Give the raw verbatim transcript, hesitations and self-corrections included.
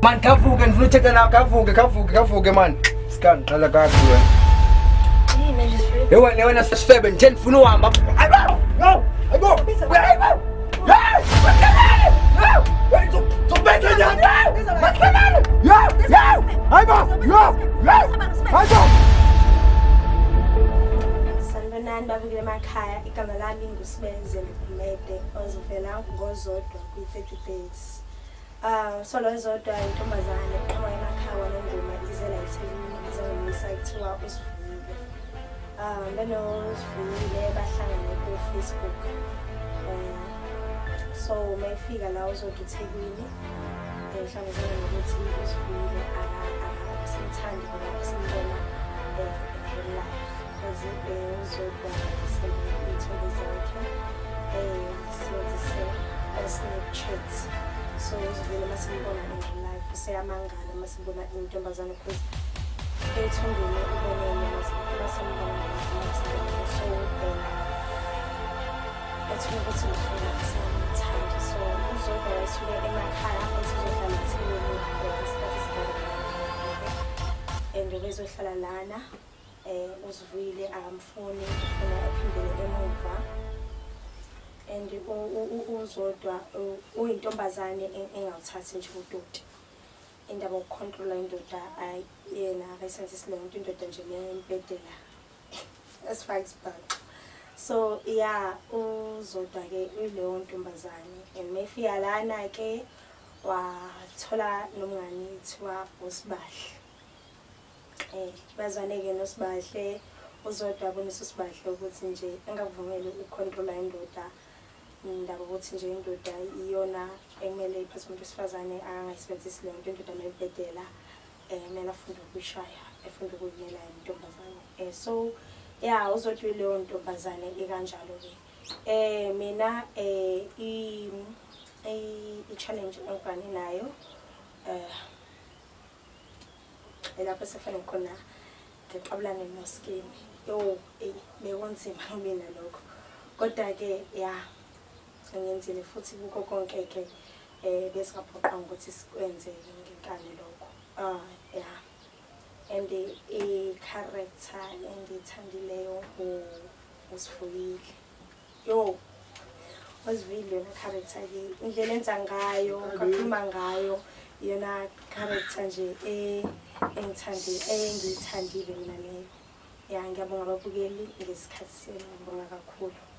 Man, kavuke ngifuna uthetha nawe kavuke kavuke kavuke man. Scan qala kathi wena. Yini nje sifike? Hey wena wena sifebe ngithe ngifuna uhamba. Hayibo. No. Hayibo. Hayibo. Hey! No! Wait, so so better than now. What's going on? Yeah, yeah. Hayibo. Yeah. Yeah. Hayibo. Sanibonani babukile emakhaya igama lami nguSbekezelo Gumede ozovela ngozodwa kwi-thirty days. Ah so lo zodwa intombazane eqhamuka emakhaya nengoma izela eThekwini izongisa kuthiwa usivile. Ah beno usivile bahlangane ku Facebook. Eh so mayifika la uzodwa eThekwini ehlangana nokuthi usivile akasimthandi ngoba simbona eh live. Because it was over Snapchat. So it was really massive in life. Say a manga, I must go back into Bazan because it's only so it's really good to some time. So also there is really in my car and the reason for Lana. Eh uzivile akamfuni ufuna aphindele emuva and uzodwa uyintombazane engawuthathi nje udoti indaba yokucontrola indoda ayena resense le umuntu indoda nje lempedela as facts but so yeah uzodwa ke uyileyo ntombazane and mayfika lana ke wathola nomngani ethiwa uSibahle. Eh bazaneke noSibahle uzodwa bonisa uSibahle ukuthi nje engavumeli ucontrola indoda indaba ukuthi nje indoda iyona emele iphathe umuntu wesifazane angayisebenzisi le nto indoda mayibhedela eh mina afunda ukushaya efunda ukuyela intombazane eh so yeah uzodwa leyo ntombazane ikanjalo ke eh mina eh i i challenge engibani nayo eh lapho sefana khona ngiqabulane noSkin yo eh bewonzima mina lokho kodwa ke ya ngiyenzile futhi buko konke ke eh bese ngaphoqa ukuthi sikwenze ngenkani lokho ah yeah and the character engithandileyo usifuyile yo wasivile na character ke indlela enza ngayo kakhuluma ngayo yona character nje eh engithandi engithandile mina leyo ya ngiyabonga ababukeli ngesikhathi senu ngibonga kakhulu.